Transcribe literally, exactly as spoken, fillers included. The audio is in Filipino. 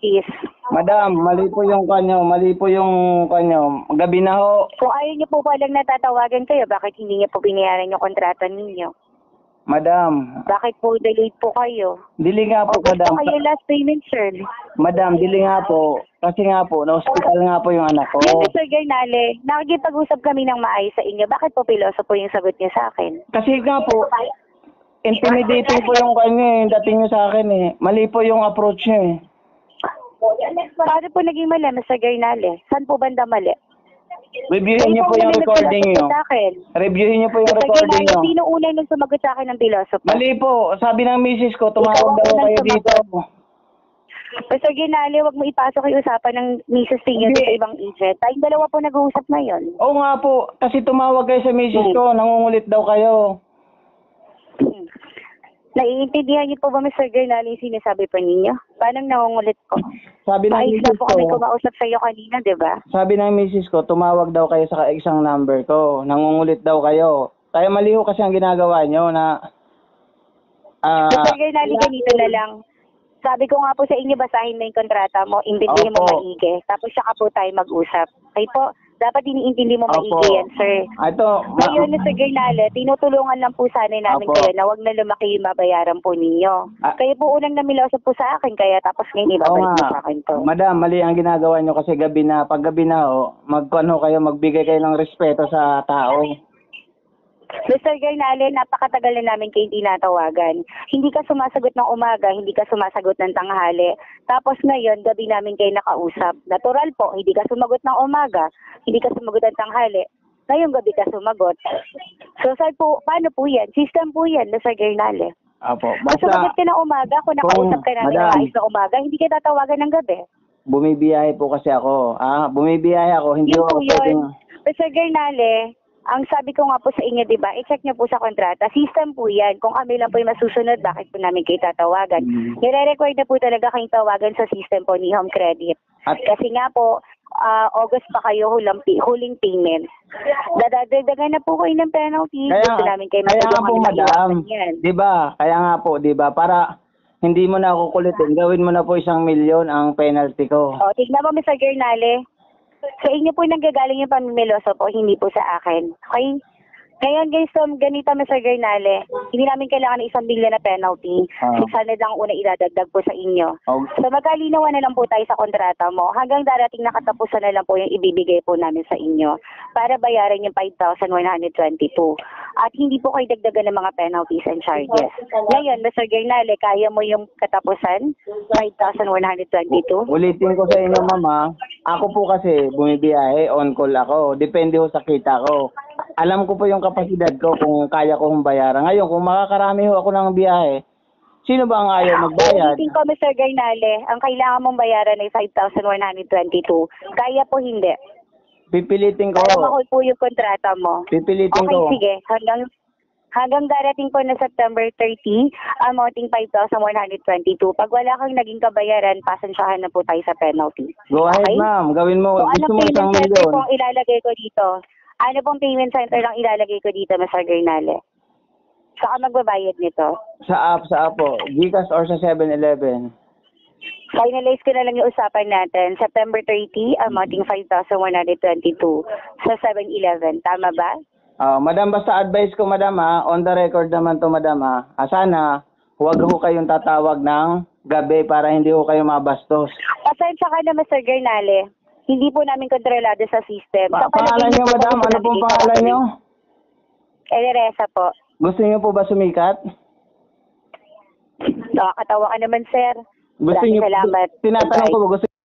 penalties. Madam, mali po yung kanyo, mali po yung kanyo. Gabi na ho. Kung ayaw niyo po palang natatawagan kayo, bakit hindi niyo po binayaran yung kontrata ninyo? Madam. Bakit po delayed po kayo? Dili nga po, o, madam. O kayo last payment, sir? Madam, dili nga po. Kasi nga po, na-hospital nga po yung anak ko. Yan, Mister Garnale, nakikipag-usap kami ng maayos sa inyo. Bakit po piloso po yung sagot niya sa akin? Kasi nga po, intimidating po yung kanya eh, yung dating niyo sa akin eh. Mali po yung approach niya eh. Paano po naging mali, Mister Garnale? Saan po banda mali? Reviewin niyo po yung recording niyo. Reviewin niyo po yung recording niyo. Sino una nung sumagot sa akin ng piloso po? Mali po. Sabi ng misis ko, tumawag daw kayo dito. Mister Garnale, wag mo ipasok yung usapan ng misis niyo sa ibang agent. Tayong dalawa po nag-uusap ngayon. Oo nga po. Kasi tumawag kayo sa misis ko. Nangungulit daw kayo. Hmm. Naiintindihan niyo po ba, Mister Garnale, yung sinasabi po ninyo? Paano nangungulit ko? Sabi ng Maayos misis na po ko, kami kumausap sa iyo kanina, di ba? sabi ng misis ko, tumawag daw kayo sa isang number ko. Nangungulit daw kayo. Tayo maliho kasi ang ginagawa nyo na... Uh, Mister Garnale, ganito na lang. Sabi ko nga po sa inyo, basahin mo yung kontrata mo, intindihin mo maigi. Tapos saka po tayo mag-usap. Kaya po, dapat iniintindi mo maigi yan, sir. Ito, ngayon, Mister Garnale, tinutulungan lang po sana namin Opo. kayo na wag na lumaki yung mabayaran po ninyo. Ah. Kayo po unang namiloso po sa akin, kaya tapos ngayon ibabalik mo sa akin to. Madam, mali ang ginagawa nyo kasi gabi na, pag gabi na ho, magkuano kayo, magbigay kayo ng respeto sa tao. Mister Garnale, napakatagal na namin kayo tinatawagan. Hindi ka sumasagot ng umaga, hindi ka sumasagot ng tanghali. Tapos ngayon, gabi namin kayo nakausap. Natural po, hindi ka sumagot ng umaga, hindi ka sumagot ng tanghali. Ngayong gabi ka sumagot. So, sir po, paano po yan? System po yan, Mister Garnale. Apo. Kung sumagot ka ng umaga, kung nakausap ka namin ng ayos na umaga, hindi ka tatawagan ng gabi. Bumibiyahe po kasi ako. Ah, bumibiyahe ako, hindi yun ako po yun. Mister Garnale, ang sabi ko nga po sa inyo, di ba, i-check niyo po sa kontrata. System po yan. Kung kami lang po yung masusunod, bakit po namin kayo tatawagan? Mm. Nire-record na po talaga kayong tawagan sa system po ni Home Credit. At kasi nga po, uh, August pa kayo hulang, huling payment. Dadagdagan na po kayo ng penalty. Kaya, Gusto namin kayo kaya nga po, madam. Di ba? Kaya nga po, di ba? Para hindi mo na ako kulitin, gawin mo na po isang milyon ang penalty ko. O, tignan mo, Mister Garnale. Sa inyo po nanggagaling yung pamimiloso po, hindi po sa akin. Okay? Ngayon guys, so, ganito Mister Garnale, hindi namin kailangan ng isang billion na penalty. Uh, six hundred lang una idadagdag po sa inyo. Okay. So magkalinawan na lang po tayo sa kontrata mo. Hanggang darating na katapusan na lang po yung ibibigay po namin sa inyo para bayaran yung five thousand one hundred twenty-two. At hindi po kayo dagdagan ng mga penalties and charges. Ngayon, Mister Garnale, kaya mo yung katapusan? five thousand one hundred twenty-two? Ulitin ko sa inyo, mama. Ako po kasi bumibiyahe, on call ako. Depende ho sa kita ko. Alam ko po yung kapasidad ko kung kaya ko bayaran. Ngayon, kung makakarami ho ako ng biyahe, sino ba ang ayaw magbayad? Ulitin ko, Mister Garnale, ang kailangan mong bayaran ay five thousand one hundred twenty-two. Kaya po hindi. Pipilitin ko. Para mahol po yung kontrata mo. Pipilitin okay, ko. Okay, sige. Hanggang, hanggang darating po na September thirtieth, amounting five thousand one hundred twenty-two. Pag wala kang naging kabayaran, pasensyahan na po tayo sa penalty. Go ahead, okay? Ma'am. Gawin mo. So, gusto mo isang milyon. Ano pong ilalagay ko dito? Ano pong payment center lang ilalagay ko dito, Mister Garnale? Saka magbabayad nito? Sa app, sa app po. Gcash or sa seven eleven. Finalize ko na lang yung usapan natin. September thirtieth, amounting five thousand one hundred twenty-two sa seven eleven. Tama ba? Uh, madam, basta advice ko, madam, ha? On the record naman to, madam, ha? Ah, sana, huwag ho kayong tatawag ng gabi para hindi ho kayo mabastos. Pasensya ka na, Mister Garnale. Hindi po namin kontrolado sa system. Pa pangalan niyo, madam? Ano pong pangalan niyo? Eleresa po. Gusto niyo po ba sumikat? Nakakatawa ka naman, sir. Gusto niyo, salamat. Tinatanong ko, gusto